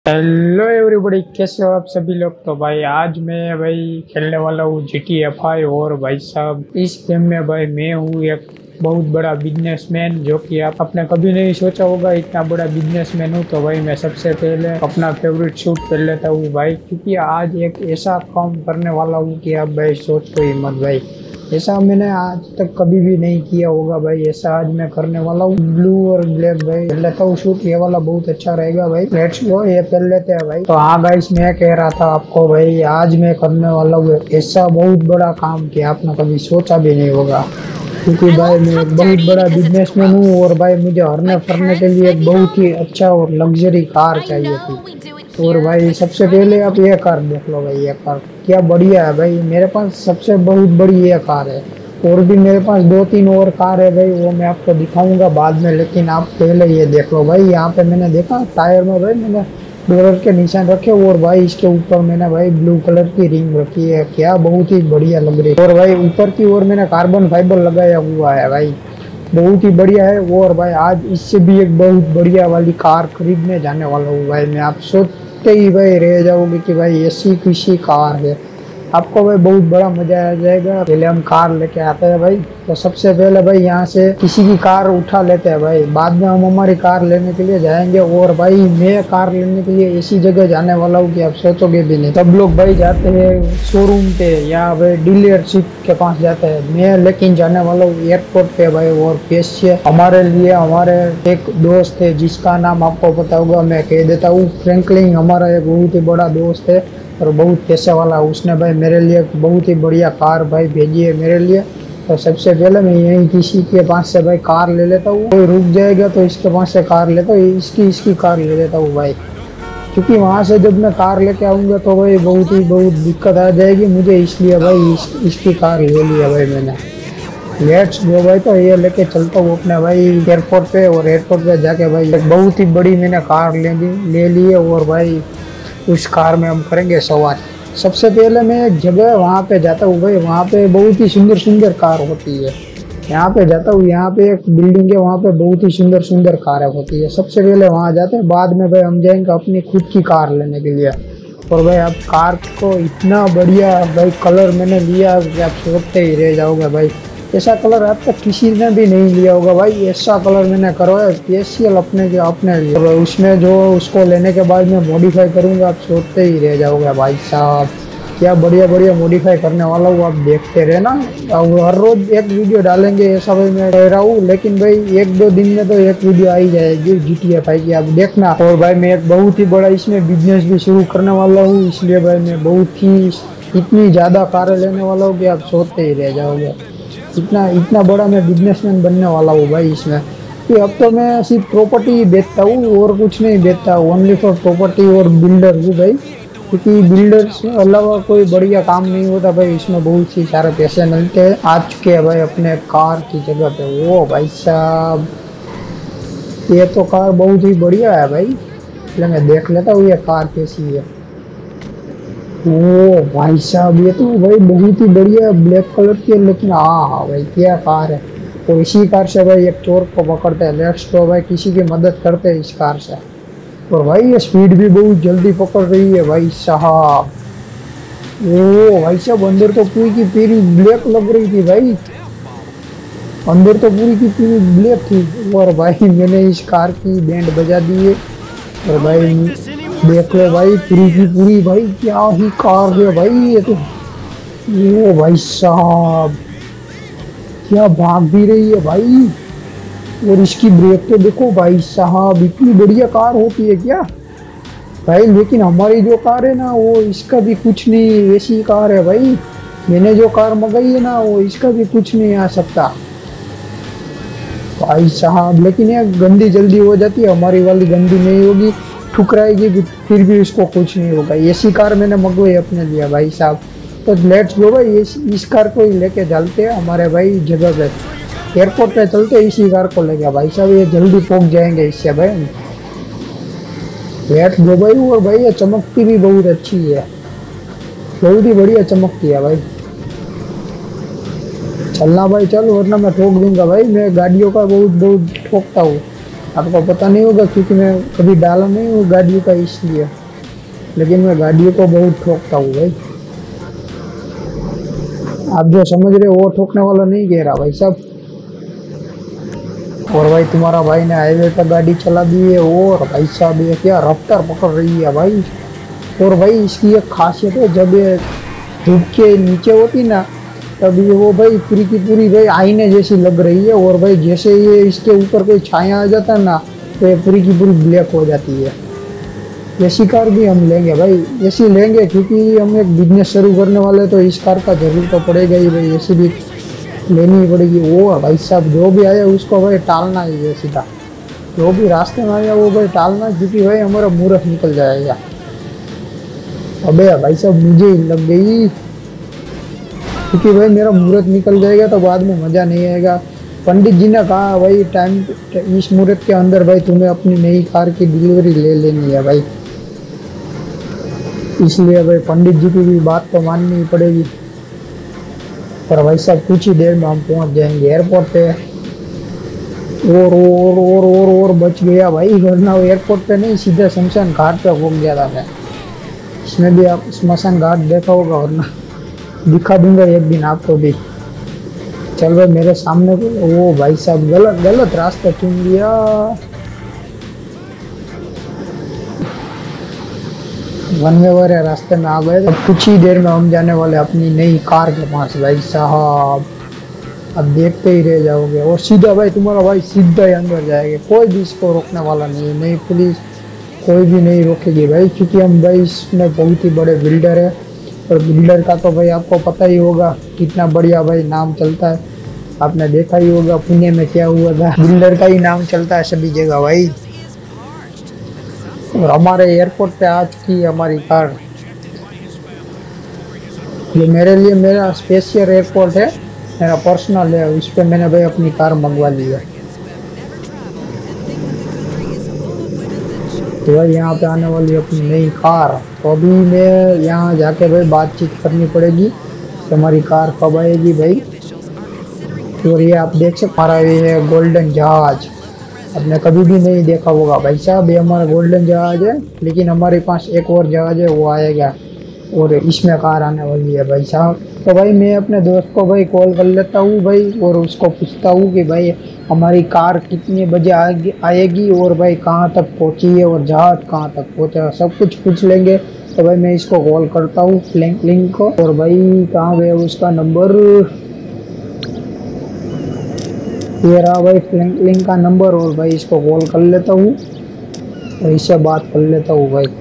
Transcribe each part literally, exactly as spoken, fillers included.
Hello everybody, कैसे हो आप सभी लोग। तो भाई आज मैं भाई खेलने वाला हूँ जी टी एफ आई। और भाई साहब इस गेम में भाई मैं हूँ एक बहुत बड़ा बिजनेसमैन, जो कि आप आपने कभी नहीं सोचा होगा इतना बड़ा बिजनेसमैन हूँ। तो भाई मैं सबसे पहले अपना फेवरेट सूट पहन लेता हूँ भाई, क्योंकि आज एक ऐसा काम करने वाला हूँ कि आप भाई सोचो ही मत भाई। ऐसा मैंने आज तक कभी भी नहीं किया होगा भाई। ऐसा आज मैं करने वाला हूँ। ब्लू और ब्लैक भाई पहन लेता हूँ सूट, ये वाला बहुत अच्छा रहेगा भाई। लेट्स गो, ये पहन लेते हैं भाई। तो हाँ गाइस, मैं कह रहा था आपको भाई, आज मैं करने वाला हूँ ऐसा बहुत बड़ा काम कि आपने कभी सोचा भी नहीं होगा। क्योंकि भाई मैं एक बहुत बड़ा बिजनेसमैन हूँ, और भाई मुझे हरने फरने के लिए एक बहुत ही अच्छा और लग्जरी कार चाहिए थी। और भाई सबसे पहले आप ये कार देख लो भाई, ये कार क्या बढ़िया है भाई। मेरे पास सबसे बहुत बड़ी ये कार है, और भी मेरे पास दो तीन और कार है भाई, वो मैं आपको दिखाऊंगा बाद में। लेकिन आप पहले ये देख लो भाई, यहाँ पे मैंने देखा टायर में भाई मैंने डॉलर के निशान रखे, और भाई इसके ऊपर मैंने भाई ब्लू कलर की रिंग रखी है। क्या बहुत ही बढ़िया लग रही है। और भाई ऊपर की ओर मैंने कार्बन फाइबर लगाया हुआ है भाई, बहुत ही बढ़िया है वो। और भाई आज इससे भी एक बहुत बढ़िया वाली कार खरीदने जाने वाला हूँ भाई मैं। आप सोचते ही भाई रह जाओगे कि भाई ऐसी किसी कार है। आपको भाई बहुत बड़ा मजा आ जाएगा। पहले हम कार लेके आते हैं भाई। तो सबसे पहले भाई यहाँ से किसी की कार उठा लेते हैं भाई, बाद में हम हमारी कार लेने के लिए जाएंगे। और भाई मैं कार लेने के लिए ऐसी जगह जाने वाला हूँ कि आप सोचोगे भी नहीं। सब लोग भाई जाते हैं शोरूम पे या भाई डीलरशिप के पास जाते हैं, मैं लेकिन जाने वाला हूँ एयरपोर्ट पे भाई। और पैसे हमारे लिए, हमारे एक दोस्त है जिसका नाम आपको पता होगा, मैं कह देता हूँ फ्रैंकलिन। हमारा एक बहुत ही बड़ा दोस्त है और बहुत पैसे वाला। उसने भाई मेरे लिए बहुत ही बढ़िया कार भाई भेजी है मेरे लिए। तो सबसे पहले मैं यही किसी के पास से भाई कार ले लेता हूँ। कोई रुक जाएगा तो इसके पास से कार लेता हूँ, इसकी इसकी कार ले लेता हूँ भाई। क्योंकि वहाँ से जब मैं कार लेके आऊँगा तो भाई बहुत ही बहुत दिक्कत आ जाएगी मुझे, इसलिए भाई इस, इसकी कार ले लिया भाई मैंने। लेट्स गो भाई। तो ये लेके चलता हूँ अपने भाई एयरपोर्ट पे। और एयरपोर्ट पे जाके भाई एक बहुत ही बड़ी मैंने कार ले ली ले ली है, और भाई उस कार में हम करेंगे सवार। सबसे पहले मैं एक जगह वहाँ पे जाता हूँ भाई, वहाँ पे बहुत ही सुंदर सुंदर कार होती है। यहाँ पे जाता हूँ, यहाँ पे एक बिल्डिंग है, वहाँ पे बहुत ही सुंदर सुंदर कारें होती है। सबसे पहले वहाँ जाते हैं, बाद में भाई हम जाएंगे अपनी खुद की कार लेने के लिए। और भाई आप कार को इतना बढ़िया भाई कलर मैंने लिया कि आप सोचते ही रह जाओगे भाई। ऐसा कलर अब तक किसी ने भी नहीं लिया होगा भाई। ऐसा कलर मैंने करवाया स्पेशल अपने के अपने लिए। और उसमें जो उसको लेने के बाद मैं मॉडिफाई करूंगा, आप सोचते ही रह जाओगे भाई साहब। क्या बढ़िया बढ़िया मॉडिफाई करने वाला हूँ, आप देखते रहना। और हर रोज एक वीडियो डालेंगे ऐसा भाई मैं कह रहा हूँ। लेकिन भाई एक दो दिन में तो एक वीडियो आ ही जाएगी जी टी एफ आई की, आप देखना। और भाई मैं एक बहुत ही बड़ा इसमें बिजनेस भी शुरू करने वाला हूँ, इसलिए भाई मैं बहुत ही इतनी ज़्यादा कारें लेने वाला हूँ कि आप सोचते ही रह जाओगे। इतना इतना बड़ा मैं बिजनेसमैन बनने वाला हूँ भाई इसमें। कि अब तो मैं सिर्फ प्रॉपर्टी ही बेचता हूँ और कुछ नहीं बेचता, ओनली फॉर प्रॉपर्टी और बिल्डर हूँ भाई। क्योंकि बिल्डर से अलावा कोई बढ़िया काम नहीं होता भाई, इसमें बहुत ही सारे पैसे मिलते हैं। आ चुके हैं भाई अपने कार की जगह पे। वो भाई साहब, ये तो कार बहुत ही बढ़िया है भाई। पहले मैं देख लेता हूँ ये कार कैसी है। ओ भाई साहब, ये तो भाई बहुत ही बढ़िया ब्लैक कलर की है। लेकिन हाँ हाँ भाई क्या कार है। तो इसी कार से भाई एक चोर को पकड़ते हैं। लेट्स तो भाई किसी की मदद करते हैं इस कार से। और भाई ये स्पीड भी बहुत जल्दी पकड़ रही है भाई साहब। ओ भाई साहब, अंदर तो पूरी की पूरी ब्लैक लग रही थी भाई, अंदर तो पूरी की पूरी ब्लैक थी। और भाई मैंने इस कार की बैंड बजा दी है। और भाई देख लो भाई पूरी की पूरी भाई क्या ही कार है भाई ये तो। ये भाई साहब क्या भाग भी रही है भाई। और इसकी ब्रेक तो देखो भाई साहब, इतनी बढ़िया कार होती है क्या भाई। लेकिन हमारी जो कार है ना वो इसका भी कुछ नहीं, ऐसी कार है भाई। मैंने जो कार मंगाई है ना वो इसका भी कुछ नहीं आ सकता भाई साहब। लेकिन ये गंदी जल्दी हो जाती है, हमारी वाली गंदी नहीं होगी, ठुकराएगी फिर भी उसको कुछ नहीं होगा। ऐसी कार मैंने मंगवाई अपने लिए भाई साहब। तो लेट्स गो भाई, इस, इस कार को ही लेके चलते हैं हमारे भाई जगह पे। एयरपोर्ट पे चलते हैं, इसी कार को लेके भाई साहब, ये जल्दी पहुंच जाएंगे इससे भाई। लेट्स गो भाई। और भाई ये चमकती भी बहुत अच्छी है, बहुत ही बढ़िया चमकती है भाई। चलना भाई चल, वरना मैं ठोक दूंगा भाई। मैं गाड़ियों का बहुत बहुत ठोकता हूँ। आपको पता नहीं होगा क्योंकि मैं कभी डाला नहीं हूँ गाड़ियों का इसलिए, लेकिन मैं गाड़ियों को बहुत ठोकता हूँ भाई। आप जो समझ रहे हो वो ठोकने वाला नहीं कह रहा भाई साहब। और भाई तुम्हारा भाई ने हाईवे पर गाड़ी चला दी है और भाई साहब ये क्या रफ्तार पकड़ रही है भाई। और भाई इसकी एक खासियत है, जब ये धूप के नीचे होती ना तब ये वो भाई पूरी की पूरी भाई आईने जैसी लग रही है। और भाई जैसे ये इसके ऊपर कोई छाया आ जाता है ना तो ये पूरी की पूरी ब्लैक हो जाती है। ऐसी कार भी हम लेंगे भाई, ऐसी लेंगे क्योंकि हम एक बिजनेस शुरू करने वाले, तो इस कार का जरूर तो पड़ेगा ही भाई, ऐसी भी लेनी ही पड़ेगी। वो भाई साहब जो भी आया उसको भाई टालना ही है सीधा, जो भी रास्ते में आया वो भाई टालना, क्योंकि भाई हमारा मुहूर्त निकल जाएगा। अबे भाई साहब मुझे ही लग गई, क्योंकि भाई मेरा मुहूर्त निकल जाएगा तो बाद में मज़ा नहीं आएगा। पंडित जी ने कहा भाई टाइम इस मुहूर्त के अंदर भाई तुम्हें अपनी नई कार की डिलीवरी ले लेनी है भाई, इसलिए भाई पंडित जी की भी बात तो माननी पड़ेगी। पर भाई साहब कुछ ही देर में हम पहुंच जाएंगे एयरपोर्ट पे। और और और और और बच गया भाई, वरना एयरपोर्ट पे नहीं सीधे शमशान घाट पे पहुंच गया था मैं। इसमें भी आप शमशान घाट देखा होगा, वरना दिखा दूंगा एक दिन आपको भी। चल भाई मेरे सामने को, वो भाई साहब गलत गलत रास्ता चुन लिया। वन वे वाले रास्ते में आ गए। अब कुछ ही देर में हम जाने वाले अपनी नई कार के पास भाई साहब, अब देखते ही रह जाओगे। और सीधा भाई तुम्हारा भाई सीधा ही अंदर जाएगा, कोई भी इसको रोकने वाला नहीं है, नहीं पुलिस कोई भी नहीं रोकेगी भाई, क्योंकि हम भाई इसमें बहुत ही बड़े बिल्डर है। और बिल्डर का तो भाई आपको पता ही होगा कितना बढ़िया भाई नाम चलता है, आपने देखा ही होगा पुणे में क्या हुआ था, बिल्डर का ही नाम चलता है सभी जगह भाई। और हमारे एयरपोर्ट पे आ चुकी है हमारी कार। ये मेरे लिए मेरा स्पेशियल एयरपोर्ट है, मेरा पर्सनल है, उस पर मैंने भाई अपनी कार मंगवा ली है। तो भाई यहाँ पे आने वाली अपनी नई कार, तो अभी मैं यहाँ जाके भाई बातचीत करनी पड़ेगी कि हमारी कार कब आएगी भाई। और ये आप देख सकते हमारा ये है गोल्डन जहाज, आपने कभी भी नहीं देखा होगा भाई साहब, ये हमारा गोल्डन जहाज है। लेकिन हमारे पास एक और जहाज है वो आएगा और इसमें कार आने वाली है भाई साहब। तो भाई मैं अपने दोस्त को भाई कॉल कर लेता हूँ भाई, और उसको पूछता हूँ कि भाई हमारी कार कितने बजे आएगी और भाई कहाँ तक पहुँची है और जहाज कहाँ तक पहुँचा, सब कुछ पूछ लेंगे। तो भाई मैं इसको कॉल करता हूँ फ्रैंकलिन को। और भाई कहाँ गया उसका नंबर, ये रहा भाई फ्रैंकलिन का नंबर। और भाई इसको कॉल कर लेता हूँ और इससे बात कर लेता हूँ भाई।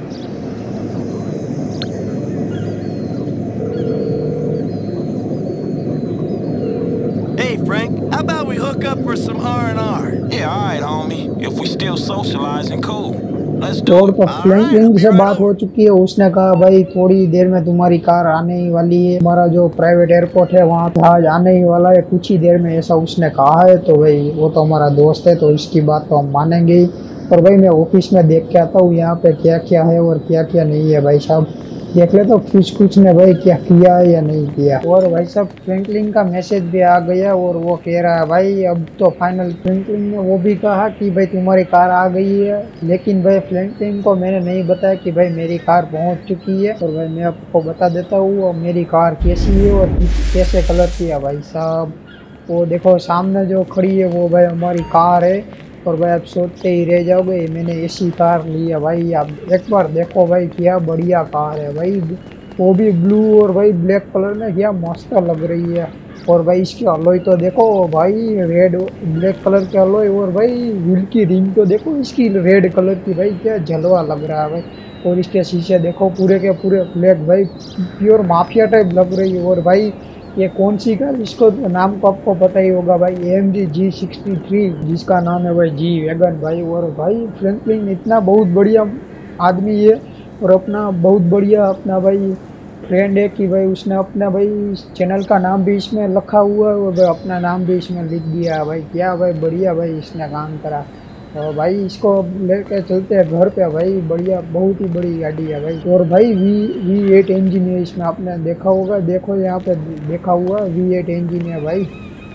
Hey Frank, how about we hook up for some R and R? Yeah, all right, homie. If we still socializing, cool. Let's do और it. तो All right, Franklin I'll be से right बात हो over. चुकी है, उसने कहा भाई थोड़ी देर में तुम्हारी कार आने ही वाली है, हमारा जो प्राइवेट एयरपोर्ट है वहाँ पे आज आने ही वाला है कुछ ही देर में, ऐसा उसने कहा है। तो भाई वो तो हमारा दोस्त है तो इसकी बात तो हम मानेंगे ही। और भाई मैं ऑफिस में देख के आता हूँ यहाँ पे क्या क्या है और क्या क्या नहीं है भाई साहब, देख ले तो कुछ कुछ ने भाई क्या किया है या नहीं किया। और भाई साहब फ्रैंकलिन का मैसेज भी आ गया और वो कह रहा है भाई अब तो फाइनल। फ्रैंकलिन ने वो भी कहा कि भाई तुम्हारी कार आ गई है, लेकिन भाई फ्रैंकलिन को मैंने नहीं बताया कि भाई मेरी कार पहुंच चुकी है। और भाई मैं आपको बता देता हूँ मेरी कार कैसी है और कैसे कलर की है भाई साहब। वो देखो सामने जो खड़ी है वो भाई हमारी कार है। और भाई आप सोचते ही रह जाओगे मैंने ऐसी कार ली है भाई, आप एक बार देखो भाई क्या बढ़िया कार है भाई, वो भी ब्लू और भाई ब्लैक कलर में क्या मस्त लग रही है। और भाई इसकी अलॉय तो देखो भाई रेड ब्लैक कलर के अलॉय, और भाई व्हील की रिंग तो देखो इसकी रेड कलर की भाई, क्या जलवा लग रहा है भाई। और इसके शीशे देखो पूरे के पूरे ब्लैक भाई, प्योर माफिया टाइप लग रही है। और भाई ये कौन सी कार, इसको नाम को आपको पता ही होगा भाई, A M G G sixty three, जिसका नाम है भाई जी वैगन भाई। और भाई फ्रैंकलिन इतना बहुत बढ़िया आदमी है और अपना बहुत बढ़िया अपना भाई फ्रेंड है कि भाई उसने अपना भाई चैनल का नाम भी इसमें लिखा हुआ है और भाई अपना नाम भी इसमें लिख दिया है भाई, क्या भाई बढ़िया भाई इसने काम करा। और भाई इसको लेके चलते हैं घर पे भाई, बढ़िया बहुत ही बड़ी गाड़ी है भाई। और भाई वी वी एट इंजन है इसमें, आपने देखा होगा, देखो यहाँ पे देखा हुआ वी एट इंजन है भाई,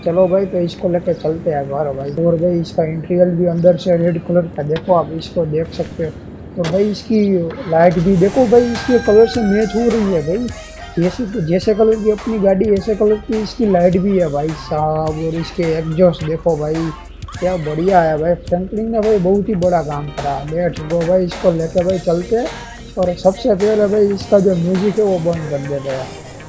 चलो भाई तो इसको लेके चलते हैं घर भाई। और भाई इसका इंटीरियर भी अंदर से रेड कलर का देखो, आप इसको देख सकते हो। और भाई इसकी लाइट भी देखो भाई, इसके कलर से मैच हो रही है भाई। जैसे जैसे कलर की अपनी गाड़ी ऐसे कलर की इसकी लाइट भी है भाई साहब। और इसके एग्जॉस्ट देखो भाई, क्या बढ़िया है भाई। फ्रैंकलिन ने भाई बहुत ही बड़ा काम करा। लेट्स गो भाई, इसको लेके भाई चलते हैं। और सबसे पहले भाई इसका जो म्यूजिक है वो बंद कर देते हैं।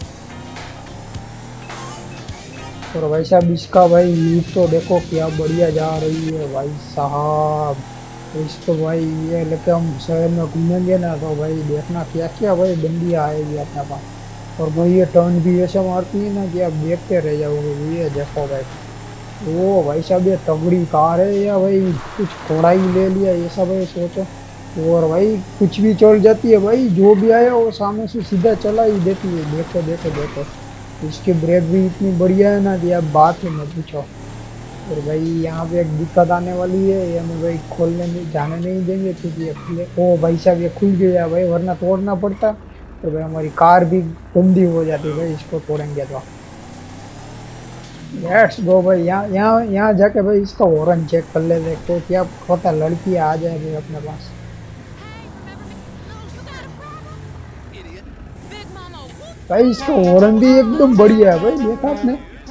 और भाई साहब इसका भाई यूथ तो देखो क्या बढ़िया जा रही है भाई साहब। तो इसको भाई ये लेके हम शहर में घूमेंगे ना तो भाई देखना क्या क्या भाई बंदियाँ आएगी अपने पास। और भाई ये टर्न भी ऐसे मारती है ना कि आप देखते रह जाओगे। ये देखो भाई, वो भाई साहब ये तगड़ी कार है या भाई कुछ घोड़ा ही ले लिया ऐसा भाई सोचो। और भाई कुछ भी चल जाती है भाई, जो भी आया वो सामने से सीधा चला ही देती है। देखो देखो देखो, इसकी ब्रेक भी इतनी बढ़िया है ना कि आप बात ही मत पूछो। और भाई यहाँ पे एक दिक्कत आने वाली है, ये हमें भाई खोलने नहीं जाने नहीं देंगे क्योंकि ये खुले। ओ भाई साहब ये खुल गया भाई, वरना तोड़ना पड़ता। तो भाई हमारी कार भी गंदी हो जाती भाई इसको तोड़ेंगे तो। लेट्स गो भाई, यहाँ यहाँ यहाँ जाके भाई इसका हॉर्न चेक कर ले देखो क्या पता लड़की आ जाए भाई अपने पास। भाई इसका हॉर्न भी एकदम बढ़िया है भाई, देखा आपने।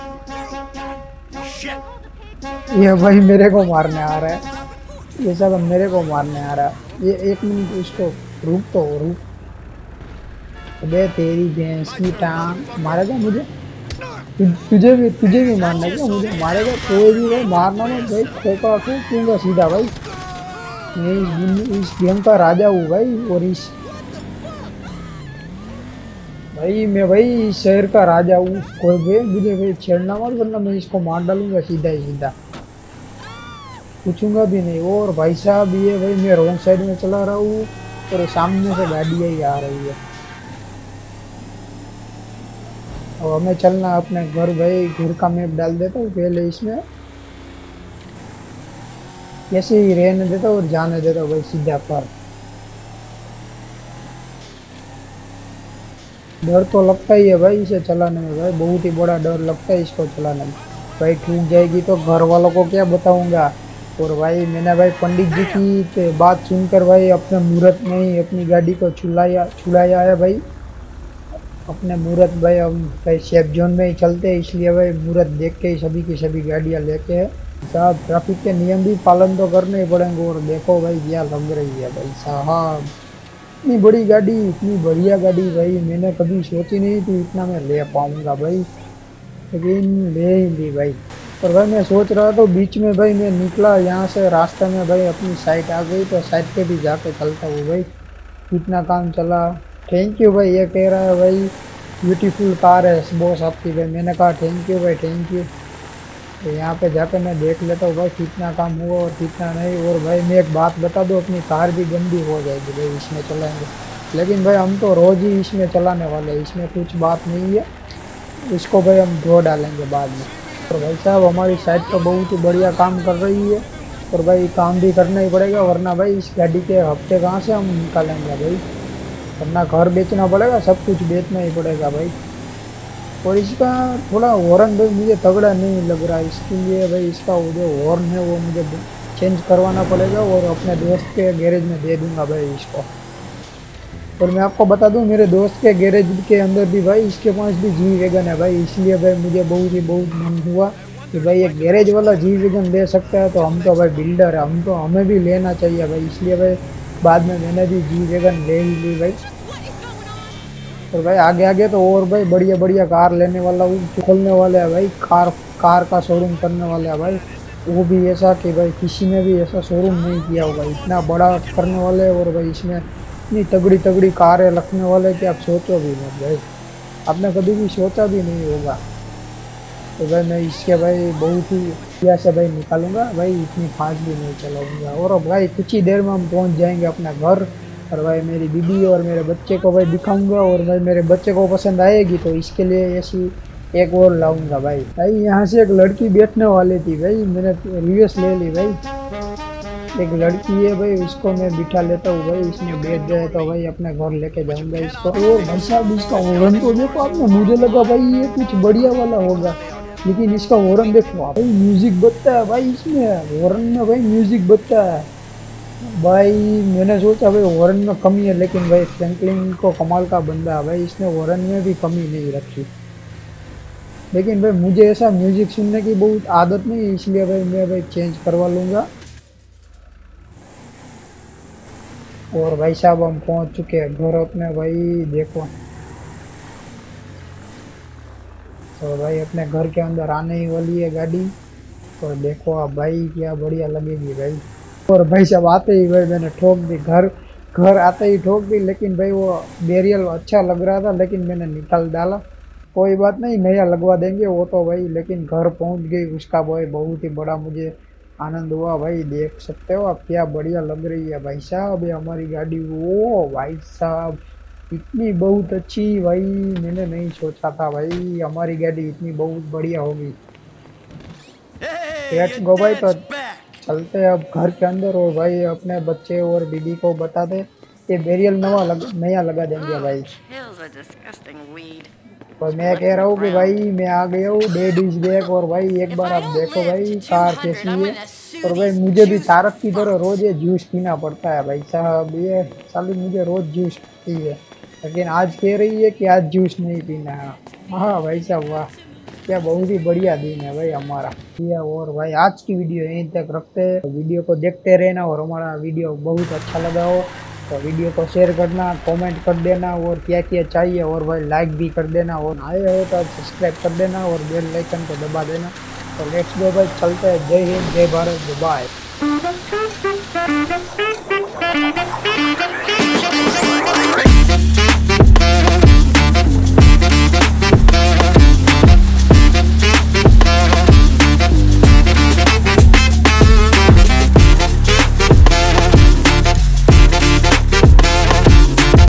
ये भाई मेरे को मारने आ रहा है, ये सब मेरे को मारने आ रहा है। ये एक मिनट इसको रुक तो रुक। अबे तेरी भैंस की टांग मारेगा मुझे, तु, तुझे भी तुझे भी मारना क्या, मुझे मारेगा कोई भी भाई। मारना मत भाई, खोपा फेंकूंगा सीधा भाई। मैं इस, इस गेम का राजा हूँ भाई। और इस भाई मैं भाई इस शहर का राजा हूँ। कोई भाई मुझे भाई छेड़ना मत, वरना मैं इसको मार डालूंगा सीधा ही सीधा, पूछूंगा भी नहीं। और भाई साहब ये भाई मैं रॉन्ग साइड में चला रहा हूँ और सामने से गाड़ी ही आ रही है। और हमें चलना अपने घर भाई। घर का मैप डाल देता हूँ पहले इसमें, ऐसे ही रहने देता हूँ और जाने देता हूँ भाई सीधा पर। डर तो लगता ही है भाई इसे चलाने में भाई, बहुत ही बड़ा डर लगता है इसको चलाने में भाई। ठूक जाएगी तो घर वालों को क्या बताऊंगा। और भाई मैंने भाई पंडित जी की बात सुनकर भाई अपने मुहूर्त में ही अपनी गाड़ी को छुलाया छुलाया है भाई। अपने मुहूर्त भाई हम भाई सेफ जोन में ही चलते हैं, इसलिए भाई मुहूर्त देख के ही सभी की सभी गाड़ियाँ लेके है साहब। ट्रैफिक के नियम भी पालन तो करने ही पड़ेंगे। और देखो भाई क्या लग रही है भाई साहब, इतनी बड़ी गाड़ी, इतनी बढ़िया गाड़ी भाई। मैंने कभी सोची नहीं थी इतना मैं ले पाऊंगा भाई, लेकिन ले ही ली भाई। और भाई मैं सोच रहा था बीच में भाई मैं निकला यहाँ से रास्ते में भाई अपनी साइट आ गई, तो साइट पे भी जाके चलता हूँ भाई। कितना काम चला, थैंक यू भाई। ये कह रहा है भाई ब्यूटीफुल कार है बॉस आपकी भाई। मैंने कहा थैंक यू भाई थैंक यू। तो यहाँ पे जाकर मैं देख लेता हूँ भाई कितना काम हुआ और कितना नहीं। और भाई मैं एक बात बता दूँ, अपनी कार भी गंदी हो जाएगी भाई इसमें चलाएंगे, लेकिन भाई हम तो रोज़ ही इसमें चलाने वाले हैं, इसमें कुछ बात नहीं है। इसको भाई हम धो डालेंगे बाद में। तो भाई साहब हमारी साइट तो बहुत ही बढ़िया काम कर रही है। और भाई काम भी करना ही पड़ेगा, वरना भाई इस गाड़ी के हफ्ते कहाँ से हम निकालेंगे भाई। वरना घर बेचना पड़ेगा, सब कुछ बेचना ही पड़ेगा भाई। और इसका थोड़ा हॉर्न भाई मुझे तगड़ा नहीं लग रहा, इसके लिए भाई इसका जो हॉर्न है वो मुझे चेंज करवाना पड़ेगा और अपने दोस्त के गैरेज में दे दूंगा भाई इसको। और मैं आपको बता दूं मेरे दोस्त के गैरेज के अंदर भी भाई इसके पास भी जी वैगन है भाई, इसलिए भाई मुझे बहुत ही बहुत मन हुआ कि भाई एक गैरेज वाला जी वैगन दे सकता है तो हम तो भाई बिल्डर है, हम तो हमें भी लेना चाहिए भाई। इसलिए भाई बाद में मैंने भी जी वैगन ले ही ली भाई। और भाई आगे आगे तो और भाई बढ़िया बढ़िया कार लेने वाला हूँ, खोलने वाले हैं भाई। कार कार का शोरूम करने वाले हैं भाई, वो भी ऐसा कि भाई किसी ने भी ऐसा शोरूम नहीं किया होगा, इतना बड़ा करने वाले हैं। और भाई इसमें इतनी तगड़ी तगड़ी कारें रखने वाले कि आप सोचो भी मत भाई, आपने कभी भी सोचा भी नहीं होगा। तो भाई मैं इसके भाई बहुत ही बढ़िया से भाई निकालूंगा भाई, इतनी फास्ट भी नहीं चलाऊंगा। और भाई कुछ ही देर में हम पहुंच जाएंगे अपने घर। और भाई मेरी बीबी और मेरे बच्चे को भाई दिखाऊंगा, और भाई मेरे बच्चे को पसंद आएगी तो इसके लिए ऐसी एक और लाऊंगा भाई। भाई यहाँ से एक लड़की बैठने वाली थी भाई, मैंने रिवर्स ले ली भाई। एक लड़की है भाई, उसको मैं बिठा लेता हूँ भाई, इसमें बैठ जाए तो भाई अपने घर लेके जाऊंगा इसको। और भाई साहब इसका हॉर्न तो देखो आपने, मुझे लगा भाई ये कुछ बढ़िया वाला होगा, लेकिन इसका हॉर्न देखो भाई, म्यूजिक बजता है भाई इसमें, हॉर्न में भाई म्यूजिक बजता है भाई। मैंने सोचा भाई हॉर्न में कमी है, लेकिन भाई फ्रैंकलिन को कमाल का बंदा है भाई, इसने हॉर्न में भी कमी नहीं रखी। लेकिन भाई मुझे ऐसा म्यूजिक सुनने की बहुत आदत नहीं, इसलिए भाई मैं भाई चेंज करवा लूँगा। और भाई साहब हम पहुंच चुके हैं घर अपने भाई, देखो तो भाई अपने घर के अंदर आने ही वाली है गाड़ी। और देखो आप भाई क्या बढ़िया लगेगी भाई। और भाई साहब आते ही भाई मैंने ठोक दी, घर घर आते ही ठोक दी। लेकिन भाई वो बैरियल अच्छा लग रहा था, लेकिन मैंने निकाल डाला। कोई बात नहीं, नया लगवा देंगे वो तो भाई। लेकिन घर पहुंच गई उसका भाई, बहुत ही बड़ा मुझे आनंद हुआ भाई। देख सकते हो आप क्या बढ़िया लग रही है भाई साहब ये हमारी गाड़ी। ओ भाई साहब इतनी बहुत अच्छी भाई, मैंने नहीं सोचा था भाई हमारी गाड़ी इतनी बहुत बढ़िया होगी। Hey, लेट्स your गो भाई, तो dad's back. चलते हैं अब घर के अंदर। और भाई अपने बच्चे और बीबी को बता दे ये बैरियल नवा लग, नया लगा देंगे भाई। Kills a disgusting weed. और मैं कह रहा हूँ कि भाई मैं आ गया हूँ, डैड इज बैक। और भाई एक If बार I आप don't देखो live भाई to कार two hundred, कैसी I'm है। gonna sue और भाई these मुझे भी juice तारक की तरह fucks. रोज ये जूस पीना पड़ता है भाई साहब, ये साली मुझे रोज जूस पीती है, लेकिन आज कह रही है कि आज जूस नहीं पीना है। हाँ भाई साहब वाह, क्या बहुत ही बढ़िया दिन है भाई हमारा। और भाई आज की वीडियो यहीं तक रखते हैं, वीडियो को देखते रहना। और हमारा वीडियो बहुत अच्छा लगा हो तो वीडियो को शेयर करना, कमेंट कर देना, और क्या क्या चाहिए और भाई लाइक भी कर देना। और आए हो तो सब्सक्राइब कर देना और बेल आइकन को दबा देना। तो लेट्स गो भाई, चलते हैं। जय हिंद, जय भारत, बाय।